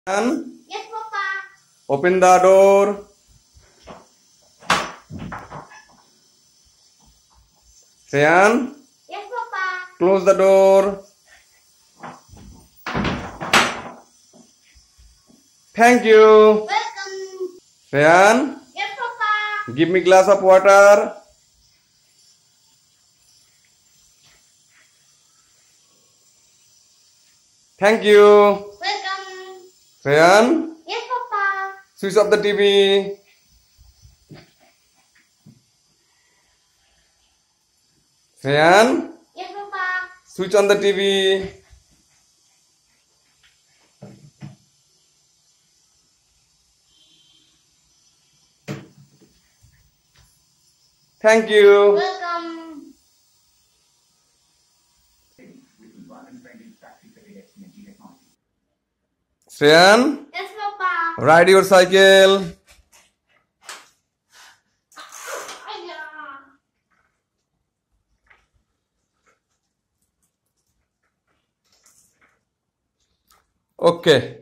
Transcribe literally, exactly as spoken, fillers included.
Yes, Papa. Open the door. Sayan, Yes, Papa. close the door. Thank you. Welcome. Sayan, Yes, Papa. give me glass of water. Thank you. Welcome. Sayan, Yes, Papa. switch off the T V. Sayan, Yes, Papa. switch on the T V. Thank you. Welcome. Sayan, Yes, Papa. ride your cycle. Aya. Okay.